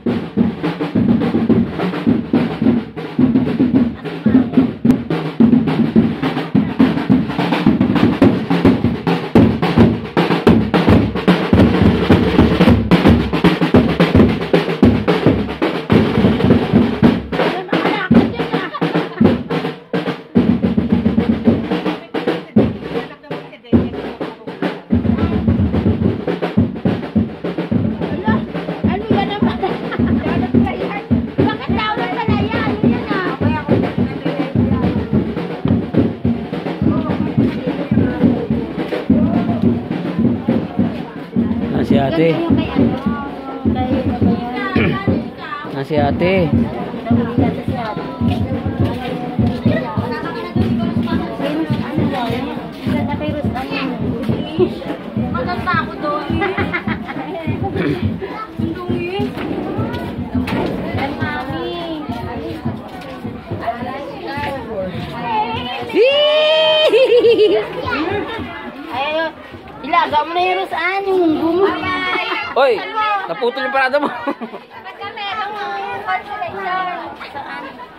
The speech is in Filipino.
Si ate. Si ate. Maganda ako doon. Ilaga mo na yung Rosaan, yung munggo mo. Hoy, naputol yung parada mo. Pagka meron mo, consolation. Saan?